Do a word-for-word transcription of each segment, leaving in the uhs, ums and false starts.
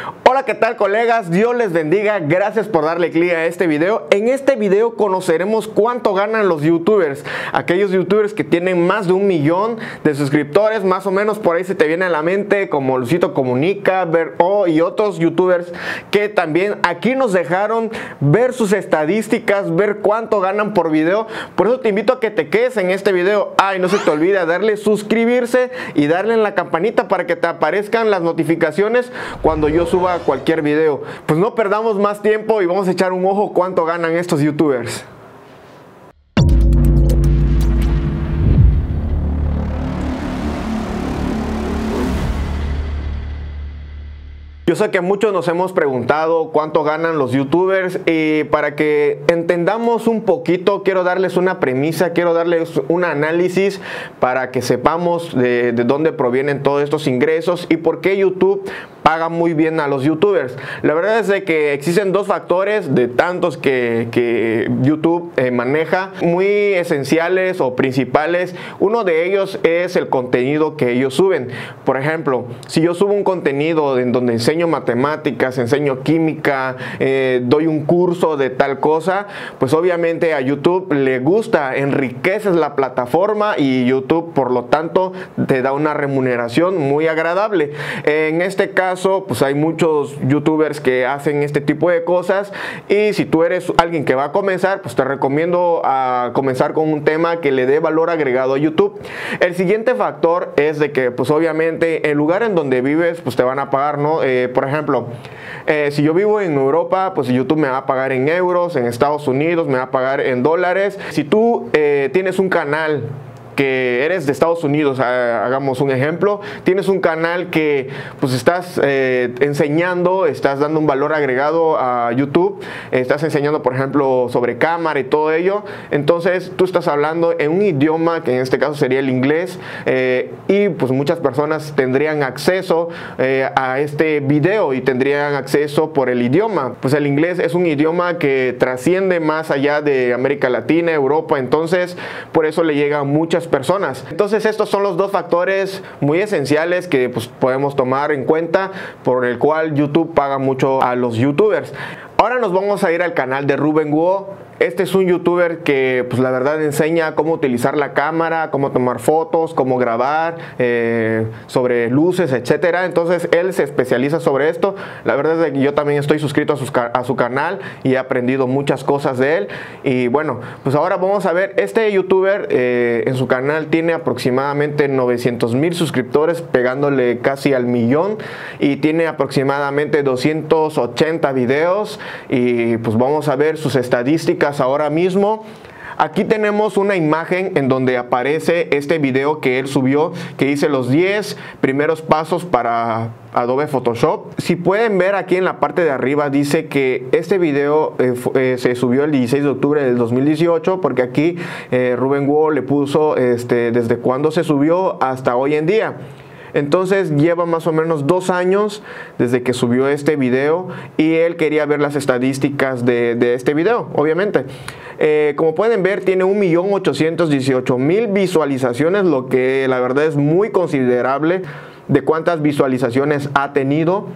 Hola, ¿qué tal, colegas? Dios les bendiga, gracias por darle clic a este video. En este video conoceremos cuánto ganan los youtubers, aquellos youtubers que tienen más de un millón de suscriptores, más o menos por ahí se te viene a la mente, como Luisito Comunica, Ver O y otros youtubers que también aquí nos dejaron ver sus estadísticas, ver cuánto ganan por video. Por eso te invito a que te quedes en este video. Ay, no se te olvide darle suscribirse y darle en la campanita para que te aparezcan las notificaciones cuando yo suba cualquier video. Pues no perdamos más tiempo y vamos a echar un ojo cuánto ganan estos youtubers. Yo sé que muchos nos hemos preguntado cuánto ganan los youtubers, y para que entendamos un poquito quiero darles una premisa, quiero darles un análisis para que sepamos de, de dónde provienen todos estos ingresos y por qué YouTube paga muy bien a los youtubers. La verdad es de que existen dos factores de tantos que, que YouTube eh, maneja, muy esenciales o principales. Uno de ellos es el contenido que ellos suben. Por ejemplo, si yo subo un contenido en donde enseño matemáticas, enseño química, eh, doy un curso de tal cosa, pues obviamente a YouTube le gusta, enriqueces la plataforma y YouTube por lo tanto te da una remuneración muy agradable. En este caso pues hay muchos youtubers que hacen este tipo de cosas, y si tú eres alguien que va a comenzar, pues te recomiendo a comenzar con un tema que le dé valor agregado a YouTube. El siguiente factor es de que pues obviamente el lugar en donde vives pues te van a pagar, ¿no? Eh, por ejemplo, eh, si yo vivo en Europa, pues YouTube me va a pagar en euros, en Estados Unidos me va a pagar en dólares. Si tú eh, tienes un canal que eres de Estados Unidos, hagamos un ejemplo, tienes un canal que pues estás eh, enseñando, estás dando un valor agregado a YouTube, estás enseñando por ejemplo sobre cámara y todo ello, entonces tú estás hablando en un idioma que en este caso sería el inglés, eh, y pues muchas personas tendrían acceso eh, a este video y tendrían acceso por el idioma. Pues el inglés es un idioma que trasciende más allá de América Latina, Europa, entonces por eso le llega a muchas personas. Entonces estos son los dos factores muy esenciales que pues, podemos tomar en cuenta, por el cual YouTube paga mucho a los youtubers. Ahora nos vamos a ir al canal de Ruben Guo. Este es un youtuber que pues la verdad enseña cómo utilizar la cámara, cómo tomar fotos, cómo grabar, eh, sobre luces, etcétera. Entonces él se especializa sobre esto. La verdad es que yo también estoy suscrito a, sus, a su canal y he aprendido muchas cosas de él. Y bueno, pues ahora vamos a ver, este youtuber eh, en su canal tiene aproximadamente novecientos mil suscriptores, pegándole casi al millón, y tiene aproximadamente doscientos ochenta videos. Y pues vamos a ver sus estadísticas ahora mismo. Aquí tenemos una imagen en donde aparece este video que él subió, que dice los diez primeros pasos para Adobe Photoshop. Si pueden ver aquí en la parte de arriba dice que este video eh, eh, se subió el dieciséis de octubre del dos mil dieciocho, porque aquí eh, Ruben Guo le puso este, desde cuándo se subió hasta hoy en día. Entonces lleva más o menos dos años desde que subió este video, y él quería ver las estadísticas de, de este video, obviamente. Eh, como pueden ver, tiene un millón ochocientos dieciocho mil visualizaciones, lo que la verdad es muy considerable de cuántas visualizaciones ha tenido.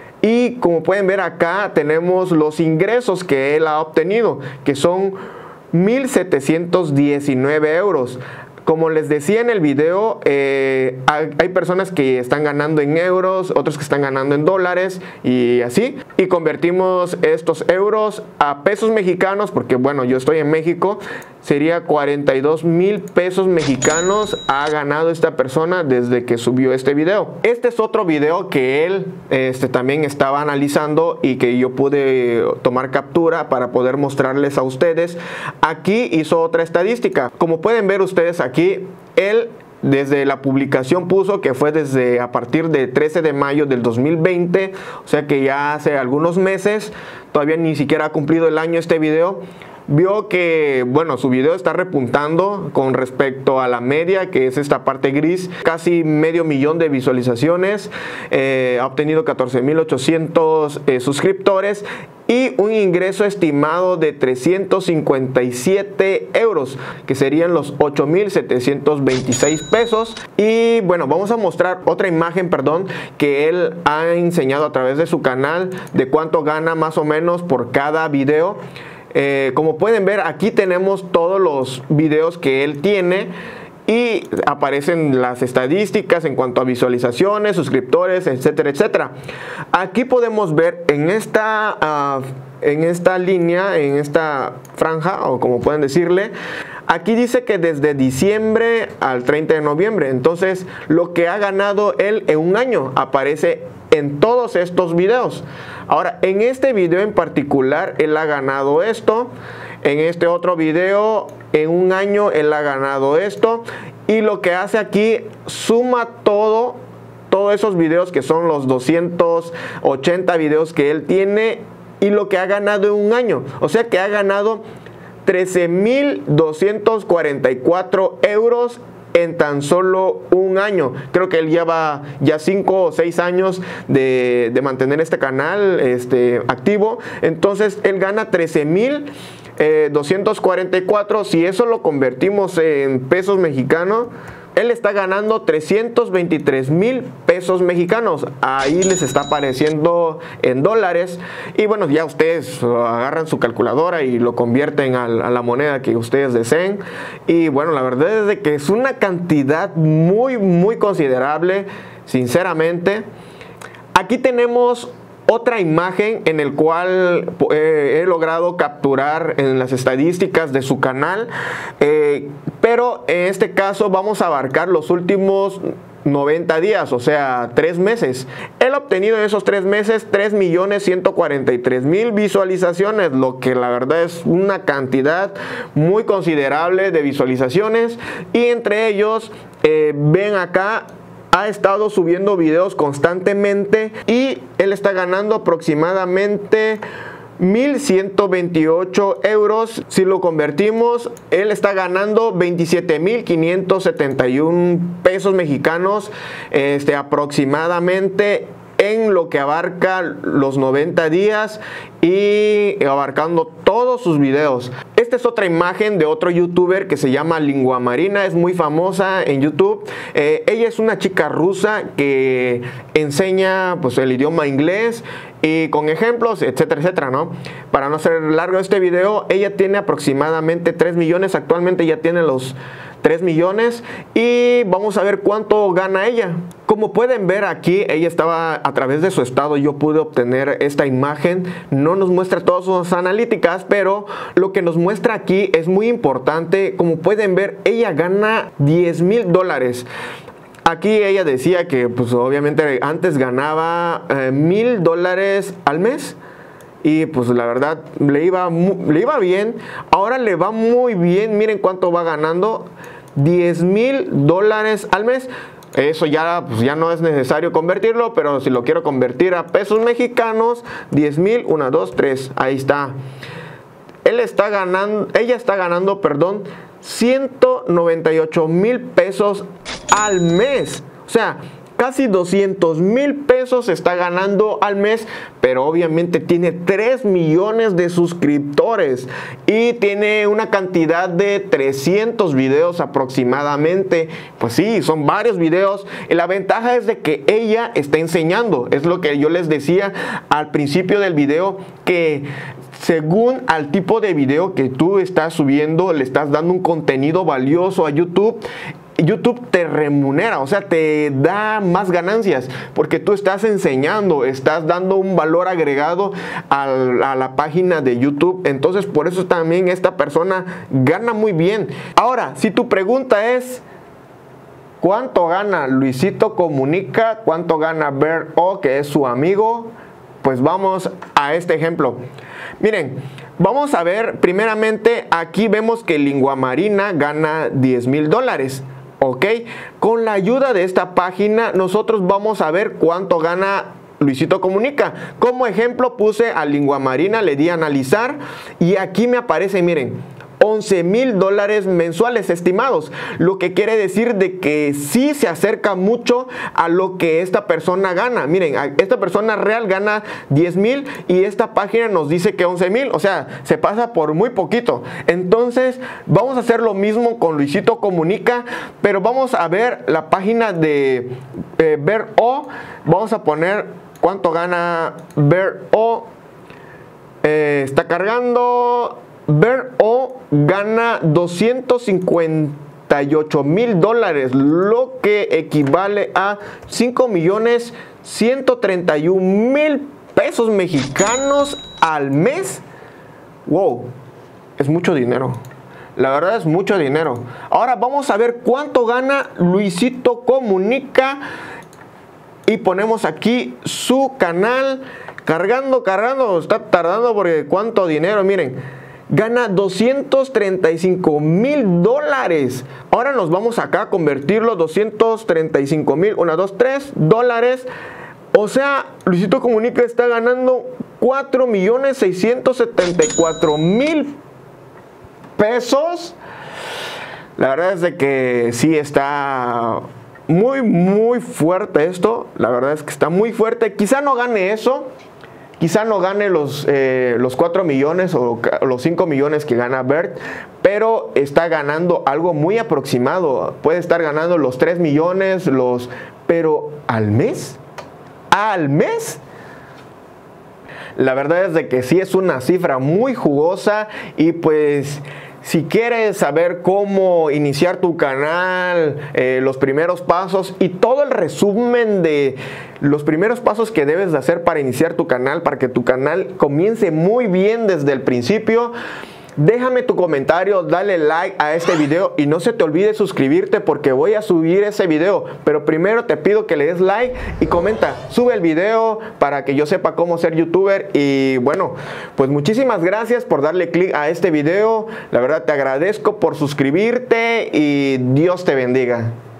Y como pueden ver acá tenemos los ingresos que él ha obtenido, que son mil setecientos diecinueve euros. Como les decía en el video, eh, hay, hay personas que están ganando en euros, otros que están ganando en dólares y así. Y convertimos estos euros a pesos mexicanos, porque bueno, yo estoy en México, sería cuarenta y dos mil pesos mexicanos ha ganado esta persona desde que subió este video. Este es otro video que él este, también estaba analizando y que yo pude tomar captura para poder mostrarles a ustedes. Aquí hizo otra estadística. Como pueden ver ustedes aquí, él desde la publicación puso que fue desde a partir del trece de mayo del dos mil veinte, o sea que ya hace algunos meses, todavía ni siquiera ha cumplido el año este video. vio que, bueno, su video está repuntando con respecto a la media, que es esta parte gris, casi medio millón de visualizaciones, eh, ha obtenido catorce mil ochocientos eh, suscriptores y un ingreso estimado de trescientos cincuenta y siete euros, que serían los ocho mil setecientos veintiséis pesos. Y bueno, vamos a mostrar otra imagen, perdón, que él ha enseñado a través de su canal de cuánto gana más o menos por cada video. Eh, como pueden ver, aquí tenemos todos los videos que él tiene y aparecen las estadísticas en cuanto a visualizaciones, suscriptores, etcétera, etcétera. Aquí podemos ver en esta, uh, en esta línea, en esta franja, o como pueden decirle, aquí dice que desde diciembre al treinta de noviembre. Entonces, lo que ha ganado él en un año aparece en todos estos videos. Ahora, en este video en particular, él ha ganado esto. En este otro video, en un año, él ha ganado esto. Y lo que hace aquí, suma todo, todos esos videos que son los doscientos ochenta videos que él tiene y lo que ha ganado en un año. O sea que ha ganado trece mil doscientos cuarenta y cuatro euros en tan solo un año. Creo que él lleva ya cinco o seis años de, de mantener este canal este, activo. Entonces él gana trece mil doscientos cuarenta y cuatro. Si eso lo convertimos en pesos mexicanos, él está ganando trescientos veintitrés mil pesos mexicanos. Ahí les está apareciendo en dólares. Y bueno, ya ustedes agarran su calculadora y lo convierten a, a la moneda que ustedes deseen. Y bueno, la verdad es de que es una cantidad muy, muy considerable, sinceramente. Aquí tenemos otra imagen en el cual eh, he logrado capturar en las estadísticas de su canal, eh, pero en este caso vamos a abarcar los últimos noventa días, o sea, tres meses. Él ha obtenido en esos tres meses tres millones ciento cuarenta y tres mil visualizaciones, lo que la verdad es una cantidad muy considerable de visualizaciones. Y entre ellos, eh, ven acá, ha estado subiendo videos constantemente y él está ganando aproximadamente mil ciento veintiocho euros. Si lo convertimos, él está ganando veintisiete mil quinientos setenta y uno pesos mexicanos este, aproximadamente, en lo que abarca los noventa días y abarcando todos sus videos. Esta es otra imagen de otro youtuber que se llama Lingua Marina, es muy famosa en YouTube. Eh, ella es una chica rusa que enseña pues el idioma inglés y con ejemplos, etcétera, etcétera, ¿no? Para no hacer largo este video, ella tiene aproximadamente tres millones, actualmente ya tiene los tres millones y vamos a ver cuánto gana ella. Como pueden ver aquí, ella estaba a través de su estado, yo pude obtener esta imagen. No nos muestra todas sus analíticas, pero lo que nos muestra aquí es muy importante. Como pueden ver, ella gana diez mil dólares. Aquí ella decía que pues obviamente antes ganaba eh, mil dólares al mes. Y pues la verdad le iba, le iba bien. Ahora le va muy bien. Miren cuánto va ganando. diez mil dólares al mes. Eso ya, pues ya no es necesario convertirlo. Pero si lo quiero convertir a pesos mexicanos, diez mil, uno, dos, tres. Ahí está. Él está ganando, ella está ganando, perdón, ciento noventa y ocho mil pesos al mes. O sea, casi doscientos mil pesos está ganando al mes, pero obviamente tiene tres millones de suscriptores y tiene una cantidad de trescientos videos aproximadamente. Pues sí, son varios videos. Y la ventaja es de que ella está enseñando. Es lo que yo les decía al principio del video, que según al tipo de video que tú estás subiendo, le estás dando un contenido valioso a YouTube. YouTube te remunera, o sea, te da más ganancias porque tú estás enseñando, estás dando un valor agregado a la, a la página de YouTube. Entonces, por eso también esta persona gana muy bien. Ahora, si tu pregunta es ¿cuánto gana Luisito Comunica? ¿Cuánto gana Bear O, que es su amigo? Pues vamos a este ejemplo. Miren, vamos a ver primeramente, aquí vemos que Lingua Marina gana diez mil dólares. Ok, con la ayuda de esta página nosotros vamos a ver cuánto gana Luisito Comunica. Como ejemplo puse a Lingua Marina, le di a analizar y aquí me aparece, miren, once mil dólares mensuales estimados, lo que quiere decir de que sí se acerca mucho a lo que esta persona gana. Miren, esta persona real gana diez mil y esta página nos dice que once mil, o sea, se pasa por muy poquito. Entonces vamos a hacer lo mismo con Luisito Comunica, pero vamos a ver la página de eh, Ver.o. Vamos a poner cuánto gana Ver.o. Eh, está cargando. Ver.o gana doscientos cincuenta y ocho mil dólares, lo que equivale a cinco millones ciento treinta y un mil pesos mexicanos al mes. Wow, es mucho dinero. La verdad es mucho dinero. Ahora vamos a ver cuánto gana Luisito Comunica y ponemos aquí su canal. Cargando, cargando, está tardando porque cuánto dinero, miren. Gana doscientos treinta y cinco mil dólares. Ahora nos vamos acá a convertirlo. Doscientos treinta y cinco mil, uno, dos, tres dólares. O sea, Luisito Comunica está ganando cuatro millones seiscientos setenta y cuatro mil pesos. La verdad es de que sí está muy, muy fuerte esto. La verdad es que está muy fuerte. Quizá no gane eso. Quizá no gane los, eh, los cuatro millones o los cinco millones que gana Bert, pero está ganando algo muy aproximado. Puede estar ganando los tres millones, los, pero ¿al mes? ¿Al mes? La verdad es de que sí es una cifra muy jugosa y pues si quieres saber cómo iniciar tu canal, eh, los primeros pasos y todo el resumen de los primeros pasos que debes de hacer para iniciar tu canal, para que tu canal comience muy bien desde el principio, déjame tu comentario, dale like a este video y no se te olvide suscribirte porque voy a subir ese video. Pero primero te pido que le des like y comenta, sube el video para que yo sepa cómo ser youtuber. Y bueno, pues muchísimas gracias por darle click a este video. La verdad te agradezco por suscribirte y Dios te bendiga.